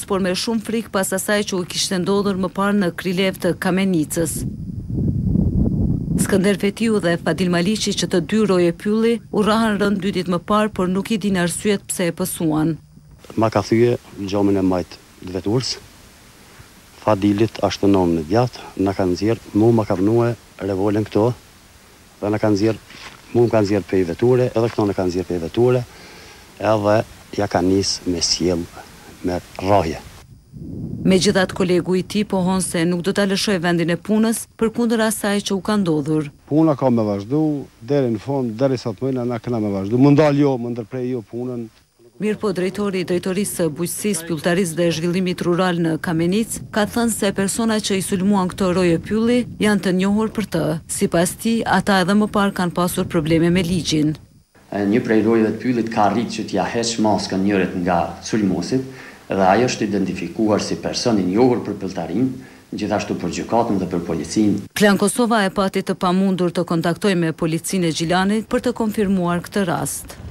por me shumë frikë pas asaj që u kishte ndodhur më parë në Krilev të Kamenicës. Skënder Fetiu dhe Fadil Maliqi, që të dy roje pylli, u rrahen rënd 2 ditë më parë, por nuk i din arsyet pse e pësuan. Ma ka thyje gjomin e majt veturës, Fadilit ashtë 19 vjatë, na kanë nxjerr, ma ka vënue revolën këto, dhe na kanë nxjerr, më kanë nxjerr prej veture, edhe këto na kanë nxjerr prej veture, edhe ja ka nis me sjell me rraje. Megjithatë, kolegu i tij pohon se nuk do ta lëshoj vendin e punës përkundër asaj që u ka ndodhur. Puna ka me vazhdu deri në fund, derisa të mëjna na kena me vazhdu. Më ndal jo, më ndërprej jo punën. Mirë po, drejtori i drejtorisë së bujqësisë, pylltarisë dhe zhvillimit rural në Kamenicë ka thënë se persona që i sulmuan këto roje pylli janë të njohur për të. Sipas tij, ata edhe më parë kanë pasur probleme me ligjin. Një prej rojeve të pyllit ka arritur që t'ja heq maskën njërit nga sulmuesit dhe ajo është identifikuar si person i njohur për pylltarinë, gjithashtu për gjykatën dhe për policinë. Klan Kosova e pati të pamundur të kontaktojë me policinë e Gjilanit për të konfirmuar këtë rast.